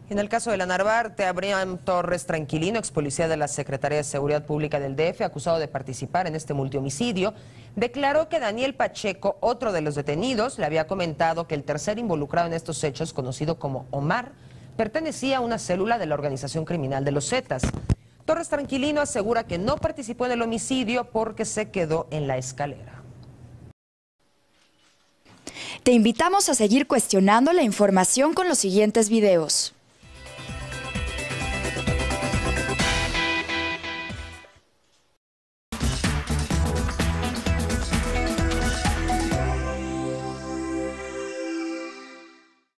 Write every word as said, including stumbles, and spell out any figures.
En el caso de la Narvarte, Abraham Torres Tranquilino, ex policía de la Secretaría de Seguridad Pública del D F, acusado de participar en este multihomicidio, declaró que Daniel Pacheco, otro de los detenidos, le había comentado que el tercer involucrado en estos hechos, conocido como Omar, pertenecía a una célula de la organización criminal de los Zetas. Torres Tranquilino asegura que no participó en el homicidio porque se quedó en la escalera. Te invitamos a seguir cuestionando la información con los siguientes videos.